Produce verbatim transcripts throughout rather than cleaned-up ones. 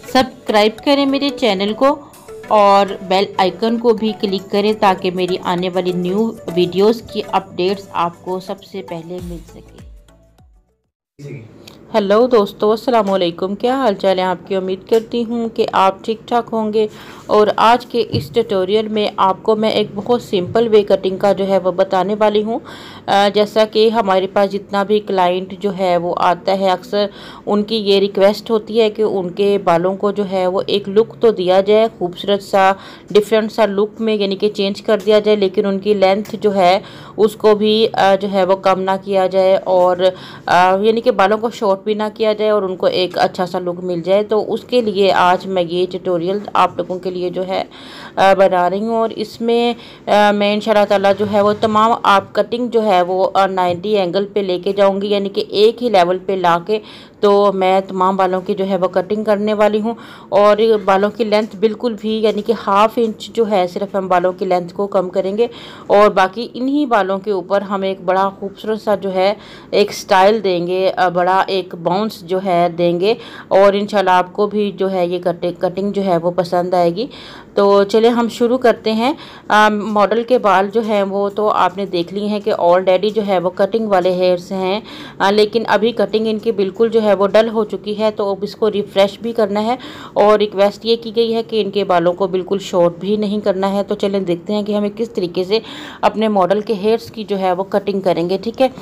Subscribe करें मेरे channel को और बेल आइकन को भी क्लिक करें ताकि मेरी आने वाली न्यू वीडियोस की अपडेट्स आपको सबसे पहले मिल सके। हेलो दोस्तों, अस्सलाम वालेकुम। क्या हाल चाल है आपकी? उम्मीद करती हूँ कि आप ठीक ठाक होंगे। और आज के इस ट्यूटोरियल में आपको मैं एक बहुत सिंपल वे कटिंग का जो है वो बताने वाली हूँ। जैसा कि हमारे पास जितना भी क्लाइंट जो है वो आता है, अक्सर उनकी ये रिक्वेस्ट होती है कि उनके बालों को जो है वो एक लुक तो दिया जाए, खूबसूरत सा डिफरेंट सा लुक में, यानी कि चेंज कर दिया जाए, लेकिन उनकी लेंथ जो है उसको भी जो है वो कम ना किया जाए और यानी कि बालों को शॉर्ट भी ना किया जाए और उनको एक अच्छा सा लुक मिल जाए। तो उसके लिए आज मैं ये ट्यूटोरियल आप लोगों के लिए जो है बना रही हूँ। और इसमें मैं इंशाल्लाह ताला जो है वो तमाम आप कटिंग जो है वो नाइन्टी एंगल पे लेके जाऊँगी, यानी कि एक ही लेवल पे ला के तो मैं तमाम बालों की जो है वो कटिंग करने वाली हूँ। और बालों की लेंथ बिल्कुल भी, यानी कि हाफ इंच जो है सिर्फ हम बालों की लेंथ को कम करेंगे और बाकी इन्हीं बालों के ऊपर हम एक बड़ा खूबसूरत सा जो है एक स्टाइल देंगे, बड़ा एक बाउंस जो है देंगे। और इंशाल्लाह आपको भी जो है ये कटिंग कटिंग जो है वो पसंद आएगी। तो चलिए हम शुरू करते हैं। मॉडल के बाल जो हैं वो तो आपने देख लिए हैं कि ऑलरेडी जो है वो कटिंग वाले हेयर्स हैं, आ, लेकिन अभी कटिंग इनकी बिल्कुल जो है वो डल हो चुकी है, तो अब इसको रिफ़्रेश भी करना है। और रिक्वेस्ट ये की गई है कि इनके बालों को बिल्कुल शॉर्ट भी नहीं करना है। तो चलें देखते हैं कि हमें किस तरीके से अपने मॉडल के हेयर्स की जो है वो कटिंग करेंगे। ठीक है,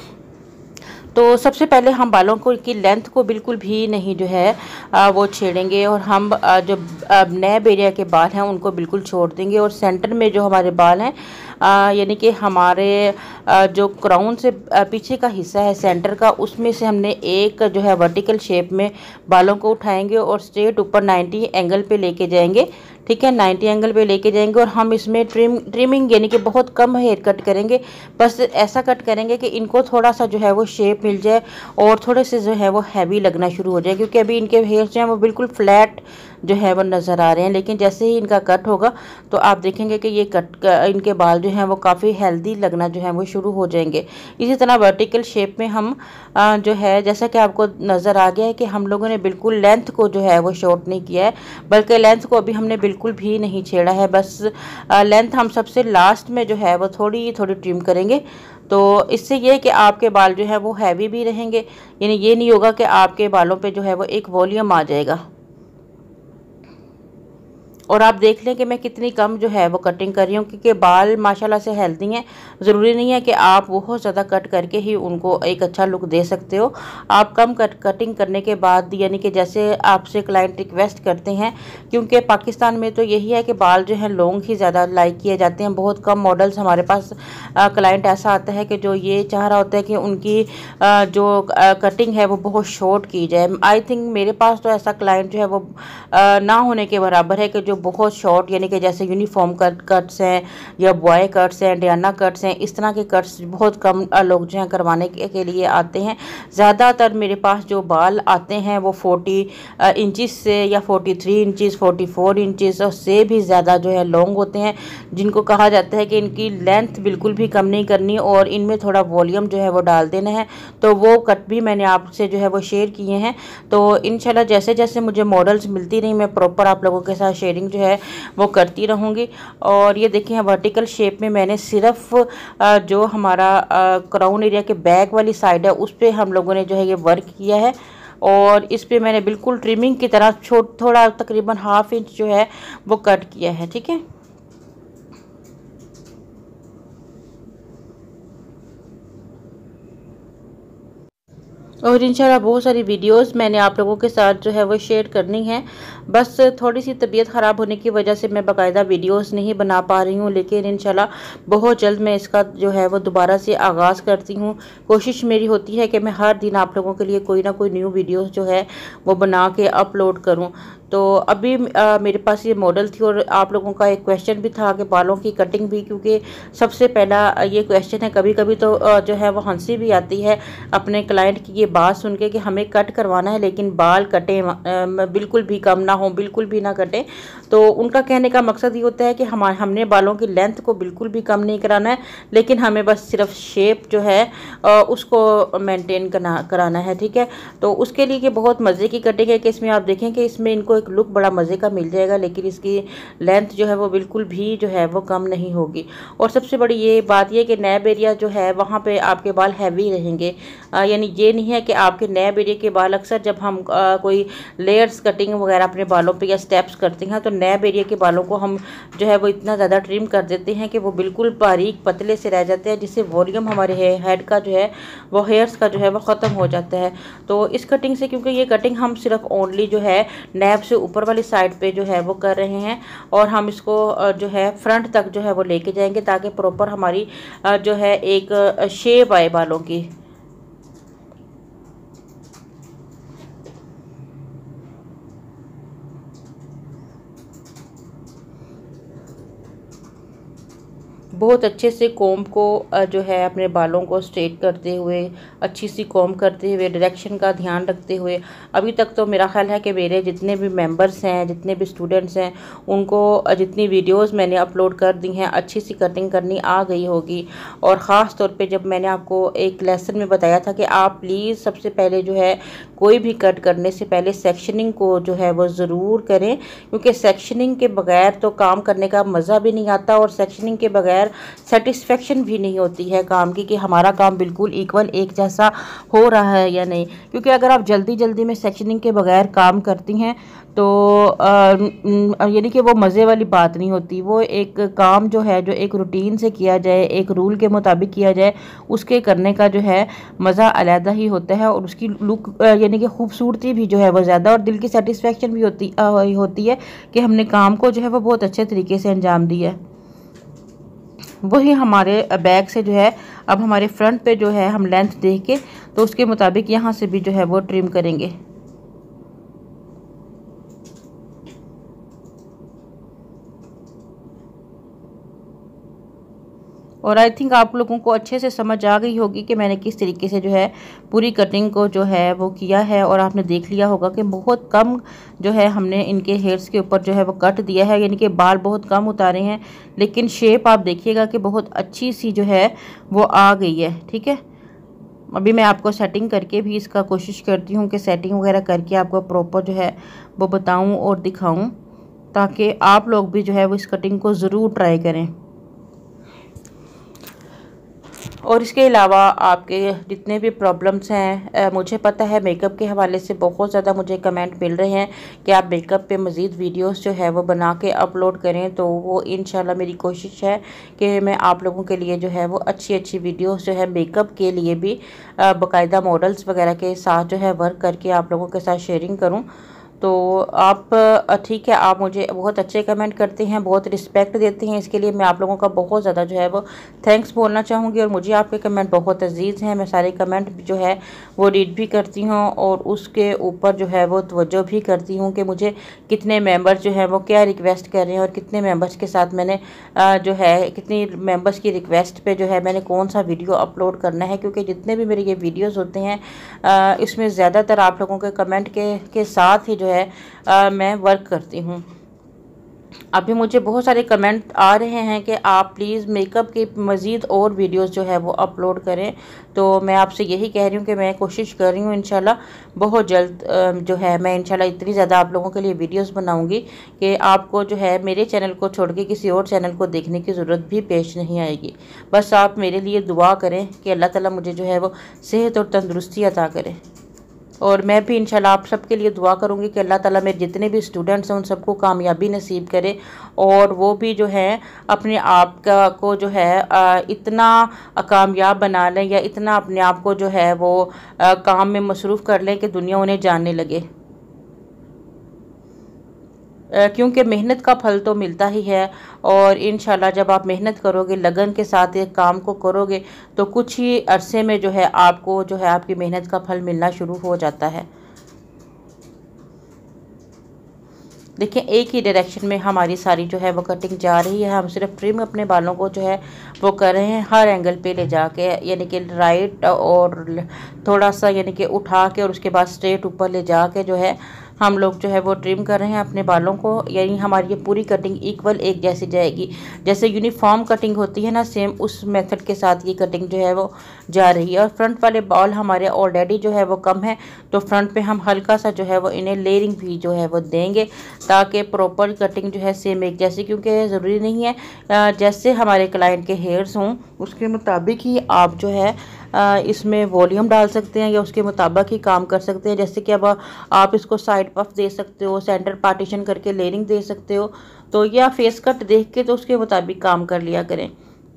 तो सबसे पहले हम बालों को की लेंथ को बिल्कुल भी नहीं जो है आ, वो छेड़ेंगे और हम आ, जो नैब एरिया के बाल हैं उनको बिल्कुल छोड़ देंगे। और सेंटर में जो हमारे बाल हैं, यानी कि हमारे आ, जो क्राउन से आ, पीछे का हिस्सा है सेंटर का, उसमें से हमने एक जो है वर्टिकल शेप में बालों को उठाएंगे और स्ट्रेट ऊपर नाइन्टी एंगल पे लेके जाएंगे। ठीक है, नाइन्टी एंगल पे लेके जाएंगे और हम इसमें ट्रिम ट्रिमिंग यानी कि बहुत कम हेयर कट करेंगे। बस ऐसा कट करेंगे कि इनको थोड़ा सा जो है वो शेप मिल जाए और थोड़े से जो है वो हैवी लगना शुरू हो जाए, क्योंकि अभी इनके हेयर जो हैं वो बिल्कुल फ्लैट जो है वो नज़र आ रहे हैं। लेकिन जैसे ही इनका कट होगा तो आप देखेंगे कि ये कट इनके बाल जो हैं वो काफ़ी हेल्दी लगना जो है वो शुरू हो जाएंगे। इसी तरह वर्टिकल शेप में हम जो है, जैसा कि आपको नज़र आ गया है कि हम लोगों ने बिल्कुल लेंथ को जो है वो शॉर्ट नहीं किया है, बल्कि लेंथ को अभी हमने बिल्कुल भी नहीं छेड़ा है। बस लेंथ हम सबसे लास्ट में जो है वो थोड़ी थोड़ी ट्रिम करेंगे। तो इससे ये है कि आपके बाल जो है वो हैवी भी रहेंगे, यानी ये नहीं होगा कि आपके बालों पे जो है वो एक वॉल्यूम आ जाएगा। और आप देख लें कि मैं कितनी कम जो है वो कटिंग कर रही हूँ, क्योंकि बाल माशाल्लाह से हेल्दी हैं। ज़रूरी नहीं है कि आप बहुत ज़्यादा कट करके ही उनको एक अच्छा लुक दे सकते हो। आप कम कट कटिंग करने के बाद, यानी कि जैसे आपसे क्लाइंट रिक्वेस्ट करते हैं, क्योंकि पाकिस्तान में तो यही है कि बाल जो है लॉन्ग ही ज़्यादा लाइक किए जाते हैं। बहुत कम मॉडल्स हमारे पास क्लाइंट ऐसा आता है कि जो ये चाह रहा होता है कि उनकी आ, जो आ, कटिंग है वो बहुत शॉर्ट की जाए। आई थिंक मेरे पास तो ऐसा क्लाइंट जो है वो आ, ना होने के बराबर है कि जो बहुत शॉर्ट, यानी कि जैसे यूनिफॉर्म कट कट्स हैं या बॉय कट्स हैं, डियाना कट्स हैं, इस तरह के कट्स बहुत कम लोग जो हैं करवाने के, के लिए आते हैं। ज़्यादातर मेरे पास जो बाल आते हैं वो फोर्टी इंचज़ से या forty three inches forty four inches और से भी ज़्यादा जो है लॉन्ग होते हैं, जिनको कहा जाता है कि इनकी लेंथ बिल्कुल भी कम नहीं करनी और इनमें थोड़ा वॉल्यूम जो है वो डाल देना है। तो वो कट भी मैंने आपसे जो है वो शेयर किए हैं। तो इंशाल्लाह जैसे जैसे मुझे मॉडल्स मिलती रही, मैं प्रॉपर आप लोगों के साथ शेयरिंग जो है वो करती रहूँगी। और ये देखिए वर्टिकल शेप में मैंने सिर्फ जो हमारा क्राउन एरिया के बैक वाली साइड है उस पर हम लोगों ने जो है ये वर्क किया है। और इस पे मैंने बिल्कुल ट्रिमिंग की तरह छोट थोड़ा तकरीबन हाफ इंच जो है वो कट किया है। ठीक है, और इंशाल्लाह बहुत सारी वीडियोस मैंने आप लोगों के साथ जो है वो शेयर करनी है। बस थोड़ी सी तबीयत ख़राब होने की वजह से मैं बाकायदा वीडियोस नहीं बना पा रही हूँ, लेकिन इंशाल्लाह बहुत जल्द मैं इसका जो है वो दोबारा से आगाज़ करती हूँ। कोशिश मेरी होती है कि मैं हर दिन आप लोगों के लिए कोई ना कोई न्यू वीडियोस जो है वो बना के अपलोड करूँ। तो अभी आ, मेरे पास ये मॉडल थी और आप लोगों का एक क्वेश्चन भी था कि बालों की कटिंग भी, क्योंकि सबसे पहला ये क्वेश्चन है। कभी कभी तो आ, जो है वो हंसी भी आती है अपने क्लाइंट की ये बात सुन के कि हमें कट करवाना है लेकिन बाल कटे बिल्कुल भी कम ना हो, बिल्कुल भी ना कटे। तो उनका कहने का मकसद ये होता है कि हम हमने बालों की लेंथ को बिल्कुल भी कम नहीं कराना है, लेकिन हमें बस सिर्फ शेप जो है आ, उसको मेंटेन करना कराना है। ठीक है, तो उसके लिए ये बहुत मज़े की कटिंग है कि इसमें आप देखें कि इसमें इनको आपको एक लुक बड़ा मज़े का मिल जाएगा, लेकिन इसकी लेंथ जो है वो बिल्कुल भी जो है वो कम नहीं होगी। और सबसे बड़ी ये बात ये कि नैब एरिया जो है वहाँ पे आपके बाल हैवी रहेंगे, यानी ये नहीं है कि आपके नैब एरिया के बाल, अक्सर जब हम आ, कोई लेयर्स कटिंग वगैरह अपने बालों पे या स्टेप्स करते हैं तो नैब एरिया के बालों को हम जो है वो इतना ज़्यादा ट्रिम कर देते हैं कि वो बिल्कुल बारीक पतले से रह जाते हैं, जिससे वॉल्यूम हमारे हेड का जो है वो हेयर्स का जो है वो ख़त्म हो जाता है। तो इस कटिंग से, क्योंकि ये कटिंग हम सिर्फ ओनली जो है नैब से ऊपर वाली साइड पे जो है वो कर रहे हैं, और हम इसको जो है फ्रंट तक जो है वो लेके जाएंगे ताकि प्रॉपर हमारी जो है एक शेप आए बालों की। बहुत अच्छे से कॉम्ब को जो है अपने बालों को स्ट्रेट करते हुए, अच्छी सी कॉम्ब करते हुए, डायरेक्शन का ध्यान रखते हुए, अभी तक तो मेरा ख्याल है कि मेरे जितने भी मेंबर्स हैं, जितने भी स्टूडेंट्स हैं, उनको जितनी वीडियोस मैंने अपलोड कर दी हैं अच्छी सी कटिंग करनी आ गई होगी। और ख़ास तौर पे जब मैंने आपको एक लेसन में बताया था कि आप प्लीज़ सबसे पहले जो है कोई भी कट करने से पहले सेक्शनिंग को जो है वो ज़रूर करें, क्योंकि सेक्शनिंग के बगैर तो काम करने का मज़ा भी नहीं आता, और सेक्शनिंग के बगैर सेटिस्फेक्शन भी नहीं होती है काम की कि हमारा काम बिल्कुल इक्वल एक जैसा हो रहा है या नहीं। क्योंकि अगर आप जल्दी जल्दी में सेक्शनिंग के बगैर काम करती हैं तो यानी कि वो मज़े वाली बात नहीं होती। वो एक काम जो है जो एक रूटीन से किया जाए, एक रूल के मुताबिक किया जाए, उसके करने का जो है मज़ा अलग ही होता है, और उसकी लुक यानी कि खूबसूरती भी जो है वो ज़्यादा, और दिल की सेटिस्फेक्शन भी होती होती है कि हमने काम को जो है वो बहुत अच्छे तरीके से अंजाम दिया है। वही हमारे बैक से जो है अब हमारे फ्रंट पे जो है हम लेंथ देख के तो उसके मुताबिक यहाँ से भी जो है वो ट्रिम करेंगे। और आई थिंक आप लोगों को अच्छे से समझ आ गई होगी कि मैंने किस तरीके से जो है पूरी कटिंग को जो है वो किया है। और आपने देख लिया होगा कि बहुत कम जो है हमने इनके हेयर्स के ऊपर जो है वो कट दिया है, यानी कि बाल बहुत कम उतारे हैं, लेकिन शेप आप देखिएगा कि बहुत अच्छी सी जो है वो आ गई है। ठीक है, अभी मैं आपको सेटिंग करके भी इसका कोशिश करती हूँ कि सेटिंग वगैरह करके आपको प्रॉपर जो है वो बताऊँ और दिखाऊँ, ताकि आप लोग भी जो है वो इस कटिंग को ज़रूर ट्राई करें। और इसके अलावा आपके जितने भी प्रॉब्लम्स हैं, मुझे पता है मेकअप के हवाले से बहुत ज़्यादा मुझे कमेंट मिल रहे हैं कि आप मेकअप पे मज़ीद वीडियोस जो है वो बना के अपलोड करें, तो वो इंशाल्लाह मेरी कोशिश है कि मैं आप लोगों के लिए जो है वो अच्छी अच्छी वीडियोस जो है मेकअप के लिए भी बाकायदा मॉडल्स वगैरह के साथ जो है वर्क करके आप लोगों के साथ शेयरिंग करूँ। तो आप ठीक है, आप मुझे बहुत अच्छे कमेंट करते हैं, बहुत रिस्पेक्ट देते हैं, इसके लिए मैं आप लोगों का बहुत ज़्यादा जो है वो थैंक्स बोलना चाहूँगी। और मुझे आपके कमेंट बहुत अजीज़ हैं, मैं सारे कमेंट जो है वो रीड भी करती हूँ, और उसके ऊपर जो है वो तवज्जो भी करती हूँ कि मुझे कितने मेंबर्स जो हैं वो क्या रिक्वेस्ट कर रहे हैं, और कितने मेंबर्स के साथ मैंने जो है कितनी मेंबर्स की रिक्वेस्ट पे जो है मैंने कौन सा वीडियो अपलोड करना है। क्योंकि जितने भी मेरे ये वीडियोज़ होते हैं इसमें ज़्यादातर आप लोगों के कमेंट के के साथ ही जो है आ, मैं वर्क करती हूँ। अभी मुझे बहुत सारे कमेंट आ रहे हैं कि आप प्लीज़ मेकअप के मज़ीद और वीडियोस जो है वो अपलोड करें, तो मैं आपसे यही कह रही हूँ कि मैं कोशिश कर रही हूँ इंशाल्लाह बहुत जल्द जो है मैं इंशाल्लाह इतनी ज़्यादा आप लोगों के लिए वीडियोस बनाऊँगी कि आपको जो है मेरे चैनल को छोड़ के किसी और चैनल को देखने की ज़रूरत भी पेश नहीं आएगी। बस आप मेरे लिए दुआ करें कि अल्लाह ताला मुझे जो है वो सेहत और तंदुरुस्ती अता करे, और मैं भी इंशाल्लाह आप सबके लिए दुआ करूंगी कि अल्लाह ताला मेरे जितने भी स्टूडेंट्स हैं उन सबको कामयाबी नसीब करे, और वो भी जो है अपने आप का को जो है इतना कामयाब बना लें, या इतना अपने आप को जो है वो काम में मसरूफ़ कर लें कि दुनिया उन्हें जानने लगे। क्योंकि मेहनत का फल तो मिलता ही है, और इंशाल्लाह जब आप मेहनत करोगे, लगन के साथ एक काम को करोगे, तो कुछ ही अरसे में जो है आपको जो है आपकी मेहनत का फल मिलना शुरू हो जाता है। देखिए एक ही डायरेक्शन में हमारी सारी जो है वो कटिंग जा रही है, हम सिर्फ ट्रिम अपने बालों को जो है वो कर रहे हैं हर एंगल पे ले जाके, यानी कि राइट और थोड़ा सा यानी कि उठा के और उसके बाद स्ट्रेट ऊपर ले जाके जो है हम लोग जो है वो ट्रिम कर रहे हैं अपने बालों को, यानी हमारी ये पूरी कटिंग इक्वल एक जैसी जाएगी। जैसे यूनिफॉर्म कटिंग होती है ना, सेम उस मेथड के साथ ये कटिंग जो है वो जा रही है। और फ्रंट वाले बाल हमारे ऑलरेडी जो है वो कम है, तो फ्रंट पे हम हल्का सा जो है वो इन्हें लेयरिंग भी जो है वो देंगे, ताकि प्रॉपर कटिंग जो है सेम एक जैसी, क्योंकि ज़रूरी नहीं है जैसे हमारे क्लाइंट के हेयर्स हों उसके मुताबिक ही आप जो है इसमें वॉल्यूम डाल सकते हैं या उसके मुताबिक ही काम कर सकते हैं। जैसे कि अब आप इसको साइड पफ दे सकते हो, सेंटर पार्टीशन करके लेयरिंग दे सकते हो, तो या फेस कट देख के तो उसके मुताबिक काम कर लिया करें।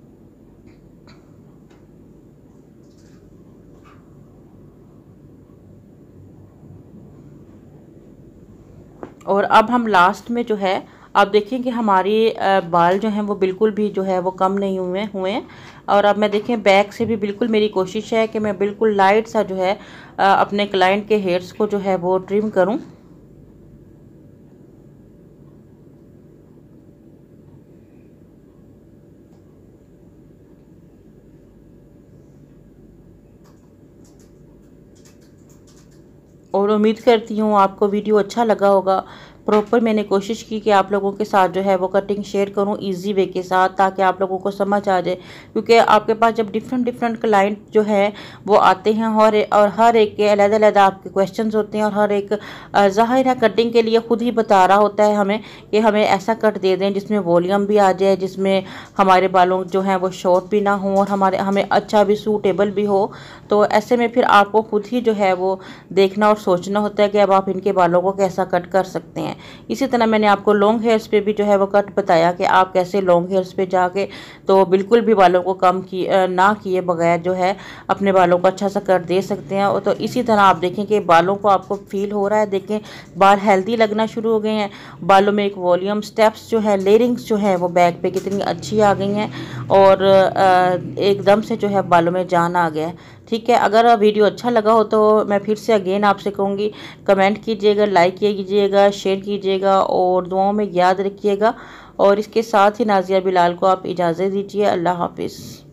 और अब हम लास्ट में जो है आप देखें कि हमारी बाल जो हैं वो बिल्कुल भी जो है वो कम नहीं हुए हुए हैं। और अब मैं देखें बैक से भी बिल्कुल मेरी कोशिश है कि मैं बिल्कुल लाइट सा जो है अपने क्लाइंट के हेयर्स को जो है वो ट्रिम करूं। और उम्मीद करती हूँ आपको वीडियो अच्छा लगा होगा। प्रॉपर मैंने कोशिश की कि आप लोगों के साथ जो है वो कटिंग शेयर करूं इजी वे के साथ, ताकि आप लोगों को समझ आ जाए। क्योंकि आपके पास जब डिफरेंट डिफरेंट क्लाइंट जो है वो आते हैं और और हर एक के अलग अलग आपके क्वेश्चंस होते हैं, और हर एक ज़ाहिर है कटिंग के लिए खुद ही बता रहा होता है हमें कि हमें ऐसा कट दे दें जिसमें वॉल्यूम भी आ जाए, जिसमें हमारे बालों जो हैं वो शॉर्ट भी ना हो और हमारे हमें अच्छा भी सूटेबल भी हो। तो ऐसे में फिर आपको खुद ही जो है वो देखना और सोचना होता है कि अब आप इनके बालों को कैसा कट कर सकते हैं। इसी तरह मैंने आपको लॉन्ग हेयर्स पे भी जो है वो कट बताया कि आप कैसे लॉन्ग हेयर्स पे जाके तो बिल्कुल भी बालों को कम की ना किए बगैर जो है अपने बालों को अच्छा सा कट दे सकते हैं। और तो इसी तरह आप देखें कि बालों को आपको फील हो रहा है, देखें बाल हेल्दी लगना शुरू हो गए हैं, बालों में एक वॉल्यूम, स्टेप्स जो है, लेयरिंग्स जो है वो बैक पे कितनी अच्छी आ गई हैं, और एकदम से जो है बालों में जान आ गया है। ठीक है, अगर वीडियो अच्छा लगा हो तो मैं फिर से अगेन आपसे कहूँगी कमेंट कीजिएगा, लाइक कीजिएगा, शेयर कीजिएगा और दुआओं में याद रखिएगा। और इसके साथ ही नाज़िया बिलाल को आप इजाज़त दीजिए। अल्लाह हाफिज़।